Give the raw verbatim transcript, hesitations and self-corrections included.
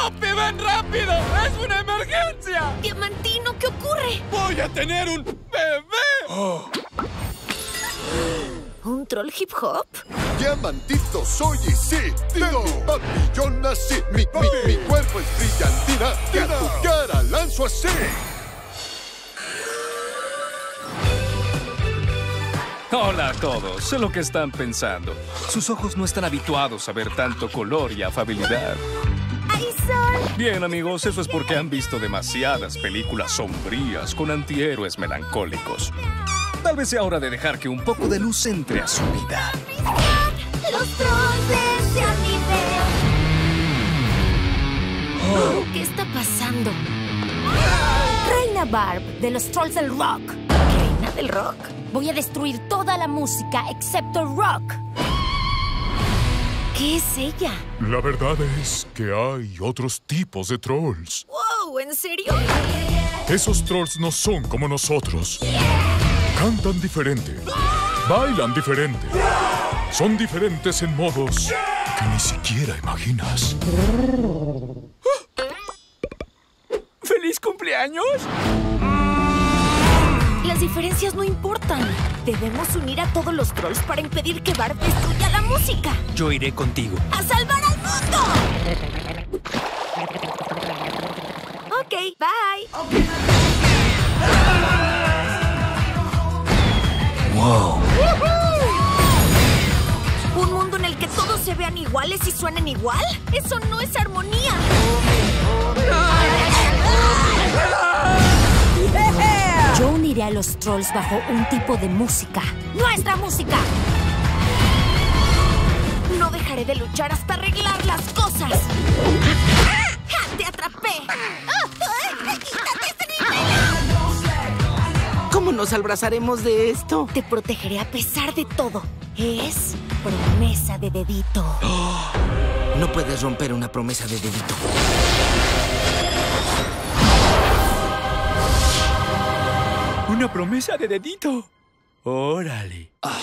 ¡Papi, ven rápido! ¡Es una emergencia! Diamantino, ¿qué ocurre? ¡Voy a tener un bebé! Oh. ¿Un troll hip hop? Diamantito soy y sí, digo, papi, yo nací. Mi, mi, mi cuerpo es brillantina y a tu cara lanzo así. Hola a todos, sé lo que están pensando. Sus ojos no están habituados a ver tanto color y afabilidad. ¡Hay sol! Bien, amigos, eso es porque han visto demasiadas películas sombrías con antihéroes melancólicos. Tal vez sea hora de dejar que un poco de luz entre a su vida. ¡Los trolls de ese nivel! Oh, ¿qué está pasando? Reina Barb, de los Trolls del Rock. ¿Reina del Rock? Voy a destruir toda la música excepto el rock. ¿Qué es ella? La verdad es que hay otros tipos de trolls. ¡Wow! ¿En serio? Esos trolls no son como nosotros. Cantan diferente. Bailan diferente. Son diferentes en modos que ni siquiera imaginas. ¡Feliz cumpleaños! Las diferencias no importan. Debemos unir a todos los trolls para impedir que Barb destruya la música. Yo iré contigo. ¡A salvar al mundo! Ok, bye. ¡Wow! ¿Un mundo en el que todos se vean iguales y suenen igual? ¡Eso no es armonía! Yo uniré a los trolls bajo un tipo de música. ¡Nuestra música! No dejaré de luchar hasta arreglar las cosas. ¡Ja! ¡Te atrapé! ¡Quítate ese nivel! ¿Cómo nos abrazaremos de esto? Te protegeré a pesar de todo. Es promesa de dedito. Oh, no puedes romper una promesa de dedito. ¿Una promesa de dedito? ¡Órale! Ah.